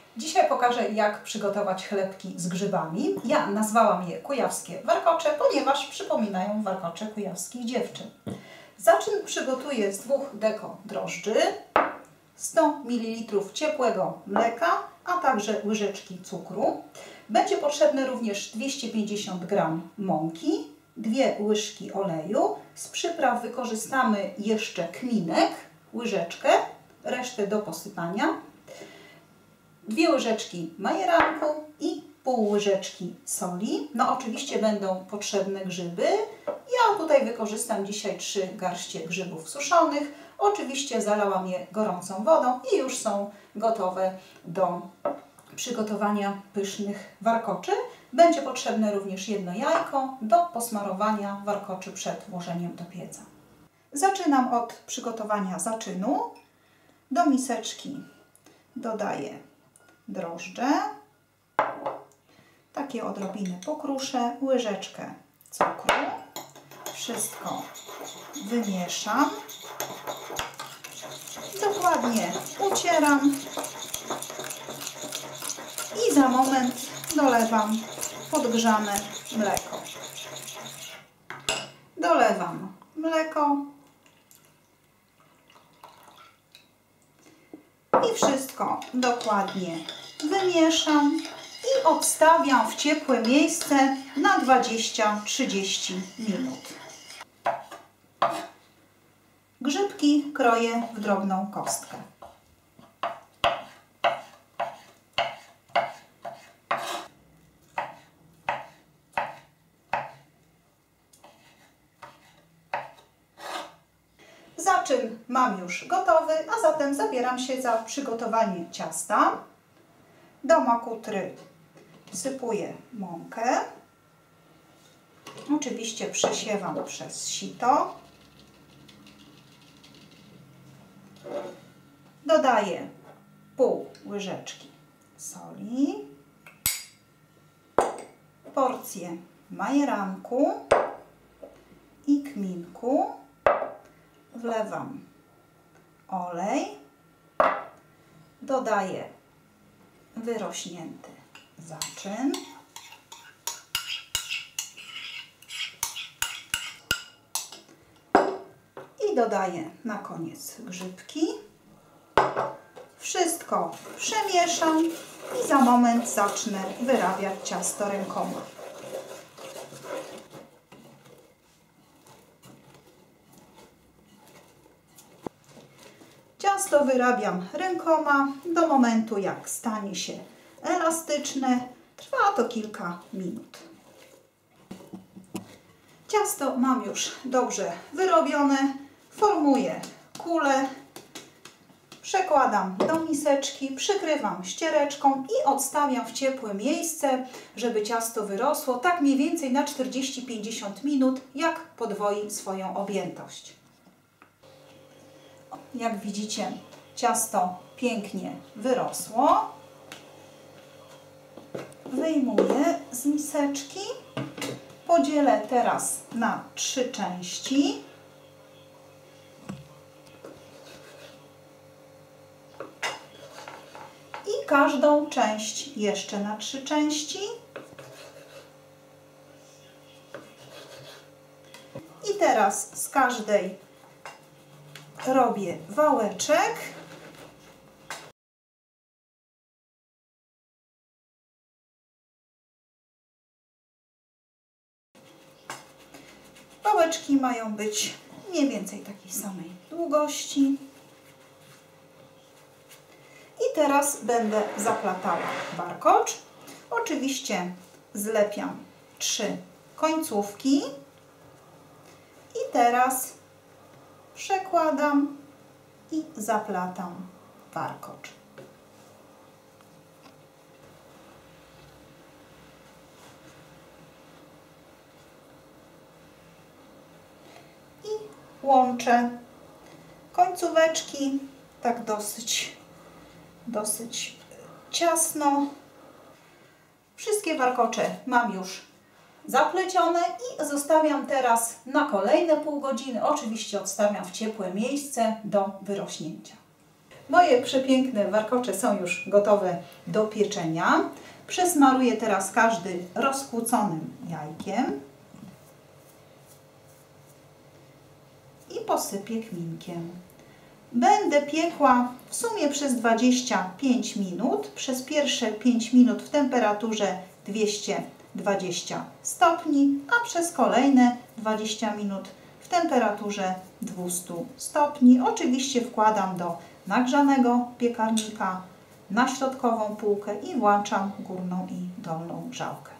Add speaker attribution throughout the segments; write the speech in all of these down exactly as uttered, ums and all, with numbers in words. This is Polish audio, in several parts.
Speaker 1: Dzisiaj pokażę, jak przygotować chlebki z grzybami. Ja nazwałam je kujawskie warkocze, ponieważ przypominają warkocze kujawskich dziewczyn. Zaczyn przygotuję z dwóch deko drożdży, sto mililitrów ciepłego mleka, a także łyżeczki cukru. Będzie potrzebne również dwieście pięćdziesiąt gramów mąki, dwie łyżki oleju. Z przypraw wykorzystamy jeszcze kminek, łyżeczkę, resztę do posypania, dwie łyżeczki majeranku i pół łyżeczki soli. No oczywiście będą potrzebne grzyby. Ja tutaj wykorzystam dzisiaj trzy garście grzybów suszonych. Oczywiście zalałam je gorącą wodą i już są gotowe do przygotowania pysznych warkoczy. Będzie potrzebne również jedno jajko do posmarowania warkoczy przed włożeniem do pieca. Zaczynam od przygotowania zaczynu. Do miseczki dodaję drożdże, takie odrobiny pokruszę, łyżeczkę cukru. Wszystko wymieszam. Dokładnie ucieram i za moment dolewam podgrzane mleko. Dolewam mleko i wszystko dokładnie wymieszam i odstawiam w ciepłe miejsce na dwadzieścia do trzydziestu minut. Grzybki kroję w drobną kostkę. Zaczyn mam już gotowy, a zatem zabieram się za przygotowanie ciasta. Do makutry wsypuję mąkę. Oczywiście przesiewam przez sito. Dodaję pół łyżeczki soli, porcję majeranku i kminku. Wlewam olej, dodaję wyrośnięty zaczyn i dodaję na koniec grzybki. Wszystko przemieszam i za moment zacznę wyrabiać ciasto rękoma. Ciasto wyrabiam rękoma do momentu, jak stanie się elastyczne. Trwa to kilka minut. Ciasto mam już dobrze wyrobione. Formuję kulę. Przekładam do miseczki, przykrywam ściereczką i odstawiam w ciepłe miejsce, żeby ciasto wyrosło tak mniej więcej na czterdzieści do pięćdziesięciu minut, jak podwoi swoją objętość. Jak widzicie, ciasto pięknie wyrosło. Wyjmuję z miseczki. Podzielę teraz na trzy części. I każdą część jeszcze na trzy części. I teraz z każdej robię wałeczek. Wałeczki mają być mniej więcej takiej samej długości. I teraz będę zaplatała warkocz. Oczywiście zlepiam trzy końcówki. I teraz przekładam i zaplatam warkocz. I łączę końcóweczki tak dosyć, dosyć ciasno. Wszystkie warkocze mam już zaplecione i zostawiam teraz na kolejne pół godziny. Oczywiście odstawiam w ciepłe miejsce do wyrośnięcia. Moje przepiękne warkocze są już gotowe do pieczenia. Przesmaruję teraz każdy rozkłóconym jajkiem i posypię kminkiem. Będę piekła w sumie przez dwadzieścia pięć minut. Przez pierwsze pięć minut w temperaturze dwieście dwadzieścia stopni, a przez kolejne dwadzieścia minut w temperaturze dwieście stopni. Oczywiście wkładam do nagrzanego piekarnika na środkową półkę i włączam górną i dolną grzałkę.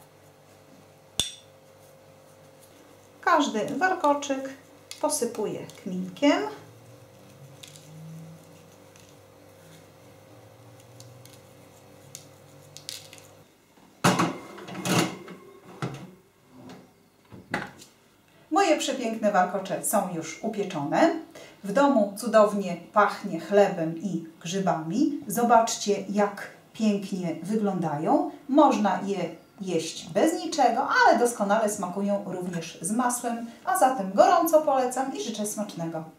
Speaker 1: Każdy warkoczyk posypuję kminkiem. Moje przepiękne warkocze są już upieczone. W domu cudownie pachnie chlebem i grzybami. Zobaczcie, jak pięknie wyglądają. Można je jeść bez niczego, ale doskonale smakują również z masłem. A zatem gorąco polecam i życzę smacznego.